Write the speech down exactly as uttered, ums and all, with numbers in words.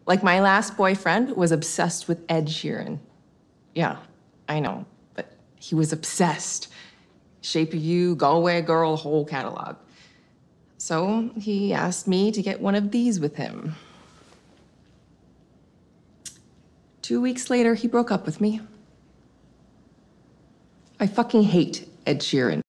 Like my last boyfriend was obsessed with Ed Sheeran. Yeah, I know, but he was obsessed. Shape of You, Galway Girl, whole catalog. So he asked me to get one of these with him. Two weeks later, he broke up with me. I fucking hate Ed Sheeran.